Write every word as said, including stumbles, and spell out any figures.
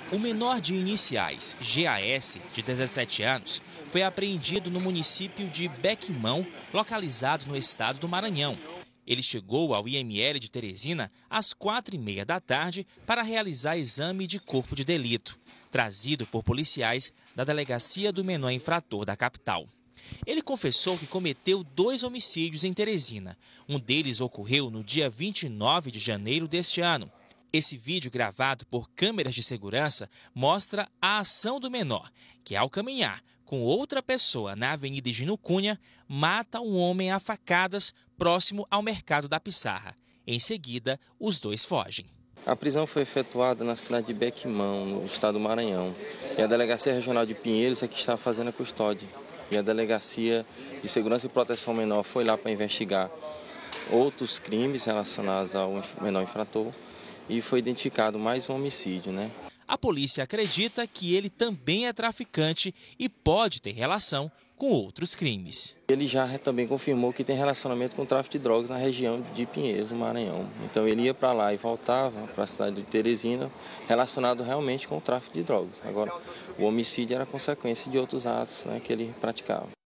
O menor de iniciais, G A S, de dezessete anos, foi apreendido no município de Bequimão, localizado no estado do Maranhão. Ele chegou ao I M L de Teresina às quatro e meia da tarde para realizar exame de corpo de delito, trazido por policiais da Delegacia do Menor Infrator da capital. Ele confessou que cometeu dois homicídios em Teresina. Um deles ocorreu no dia vinte e nove de janeiro deste ano. Esse vídeo, gravado por câmeras de segurança, mostra a ação do menor, que ao caminhar com outra pessoa na Avenida Higino Cunha, mata um homem a facadas próximo ao Mercado da Pissarra. Em seguida, os dois fogem. A prisão foi efetuada na cidade de Bequimão, no estado do Maranhão. E a Delegacia Regional de Pinheiros é que está fazendo a custódia. E a Delegacia de Segurança e Proteção Menor foi lá para investigar outros crimes relacionados ao menor infrator. E foi identificado mais um homicídio, né? A polícia acredita que ele também é traficante e pode ter relação com outros crimes. Ele já também confirmou que tem relacionamento com o tráfico de drogas na região de Pinheiros, no Maranhão. Então ele ia para lá e voltava para a cidade de Teresina, relacionado realmente com o tráfico de drogas. Agora, o homicídio era consequência de outros atos, né, que ele praticava.